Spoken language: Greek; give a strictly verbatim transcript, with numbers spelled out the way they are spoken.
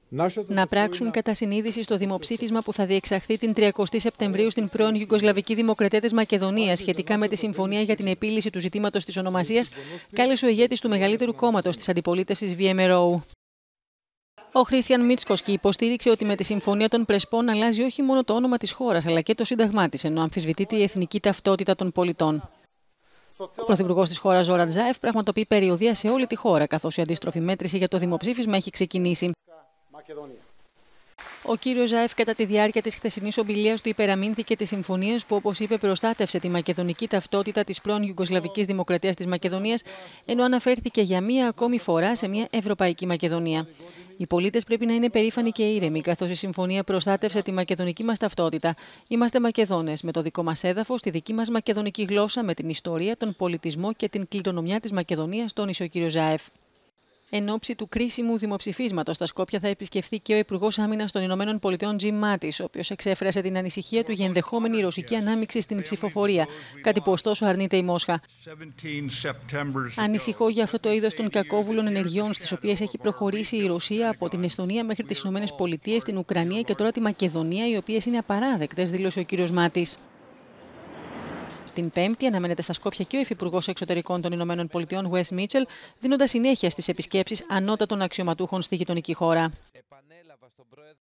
να πράξουν κατά συνείδηση στο δημοψήφισμα που θα διεξαχθεί την τριαντάτη Σεπτεμβρίου στην πρώην Ιουγκοσλαβική Δημοκρατία της Μακεδονίας σχετικά με τη συμφωνία για την επίλυση του ζητήματος της ονομασίας, κάλεσε ο ηγέτης του μεγαλύτερου κόμματος της αντιπολίτευσης βι εμ αρ ο. Ο Χρίστιαν Μίτσκοσκι υποστήριξε ότι με τη συμφωνία των Πρεσπών αλλάζει όχι μόνο το όνομα της χώρας, αλλά και το σύνταγμά της, ενώ αμφισβητείται η εθνική ταυτότητα των πολιτών. Ο πρωθυπουργός της χώρας, Ζόραν Ζάεφ, πραγματοποιεί περιοδεία σε όλη τη χώρα, καθώς η αντίστροφη μέτρηση για το δημοψήφισμα έχει ξεκινήσει. Ο κύριος Ζάεφ, κατά τη διάρκεια της χθεσινής ομιλίας του, υπεραμείνθηκε τις συμφωνίες που, όπως είπε, προστάτευσε τη μακεδονική ταυτότητα της πρώην Ιουγκοσλαβικής Δημοκρατίας της Μακεδονίας, ενώ αναφέρθηκε για μία ακόμη φορά σε μια ευρωπαϊκή Μακεδονία. Οι πολίτες πρέπει να είναι περήφανοι και ήρεμοι, καθώς η συμφωνία προστάτευσε τη μακεδονική μας ταυτότητα. Είμαστε Μακεδόνες, με το δικό μας έδαφος, τη δική μας μακεδονική γλώσσα, με την ιστορία, τον πολιτισμό και την κληρονομιά της Μακεδονίας, τόνισε ο κύριος Ζάεφ. Εν ώψη του κρίσιμου δημοψηφίσματος στα Σκόπια θα επισκεφθεί και ο Υπουργός Άμυνας των Ηνωμένων Πολιτειών, Τζιμ Μάτις, ο οποίος εξέφρασε την ανησυχία του για ενδεχόμενη ρωσική ανάμειξη στην ψηφοφορία, κάτι που ωστόσο αρνείται η Μόσχα. Ανησυχώ για αυτό το είδος των κακόβουλων ενεργειών, στις οποίες έχει προχωρήσει η Ρωσία από την Εστονία μέχρι τις Ηνωμένες Πολιτείες, την Ουκρανία και τώρα τη Μακεδονία, οι οποίες είναι απαράδεκτες, δήλωσε ο κύριος Μάτις. Την Πέμπτη αναμένεται στα Σκόπια και ο Υφυπουργός Εξωτερικών των Ηνωμένων Πολιτειών, Wes Mitchell, δίνοντας συνέχεια στις επισκέψεις ανώτατων αξιωματούχων στη γειτονική χώρα.